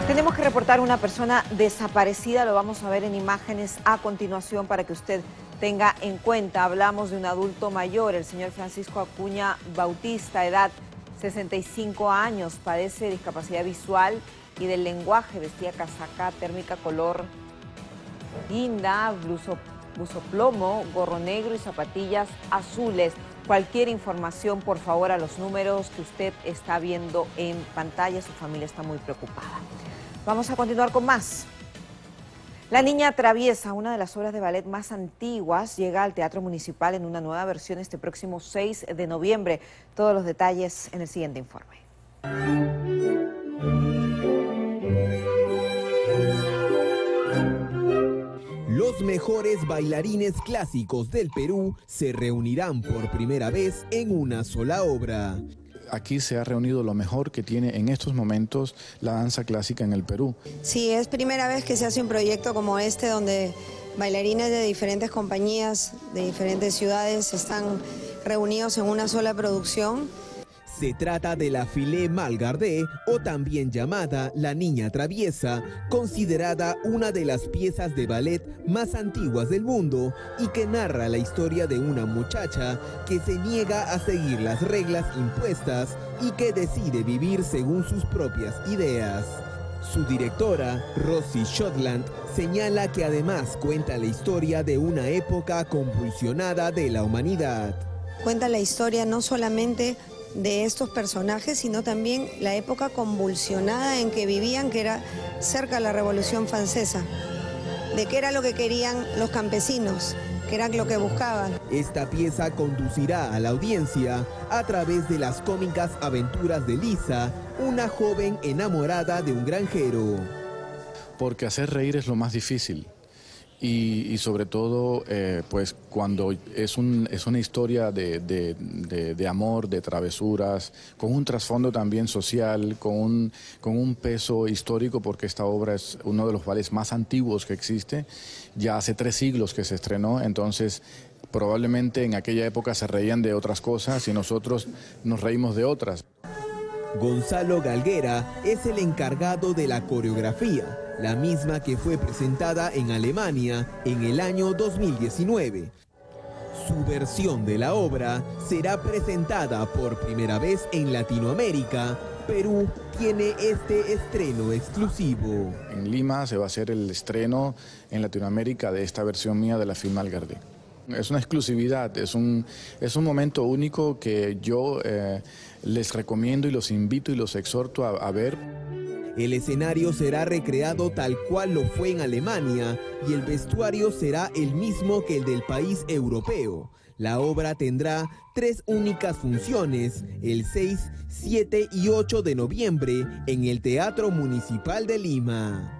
Tenemos que reportar una persona desaparecida, lo vamos a ver en imágenes a continuación para que usted tenga en cuenta. Hablamos de un adulto mayor, el señor Francisco Acuña Bautista, edad 65 años, padece discapacidad visual y del lenguaje, vestía casaca térmica color guinda, buzo plomo, gorro negro y zapatillas azules. Cualquier información, por favor, a los números que usted está viendo en pantalla. Su familia está muy preocupada. Vamos a continuar con más. La Niña Traviesa, una de las obras de ballet más antiguas, llega al Teatro Municipal en una nueva versión este próximo 6 de noviembre. Todos los detalles en el siguiente informe. Los mejores bailarines clásicos del Perú se reunirán por primera vez en una sola obra. Aquí se ha reunido lo mejor que tiene en estos momentos la danza clásica en el Perú. Sí, es primera vez que se hace un proyecto como este donde bailarines de diferentes compañías, de diferentes ciudades están reunidos en una sola producción. Se trata de la Filé Mal Gardé, o también llamada La Niña Traviesa, considerada una de las piezas de ballet más antiguas del mundo y que narra la historia de una muchacha que se niega a seguir las reglas impuestas y que decide vivir según sus propias ideas. Su directora, Rosie Shotland, señala que además cuenta la historia de una época convulsionada de la humanidad. Cuenta la historia no solamente de estos personajes, sino también la época convulsionada en que vivían, que era cerca de la Revolución Francesa, de qué era lo que querían los campesinos, qué era lo que buscaban. Esta pieza conducirá a la audiencia a través de las cómicas aventuras de Lisa, una joven enamorada de un granjero. Porque hacer reír es lo más difícil. Y sobre todo, pues cuando es una historia de amor, de travesuras, con un trasfondo también social, con un peso histórico, porque esta obra es uno de los ballets más antiguos que existe, ya hace 3 siglos que se estrenó, entonces probablemente en aquella época se reían de otras cosas y nosotros nos reímos de otras. Gonzalo Galguera es el encargado de la coreografía, la misma que fue presentada en Alemania en el año 2019. Su versión de la obra será presentada por primera vez en Latinoamérica. Perú tiene este estreno exclusivo. En Lima se va a hacer el estreno en Latinoamérica de esta versión mía de la Filé Mal Gardé. Es una exclusividad, es un momento único que yo les recomiendo y los invito y los exhorto a ver. El escenario será recreado tal cual lo fue en Alemania y el vestuario será el mismo que el del país europeo. La obra tendrá 3 únicas funciones, el 6, 7 y 8 de noviembre en el Teatro Municipal de Lima.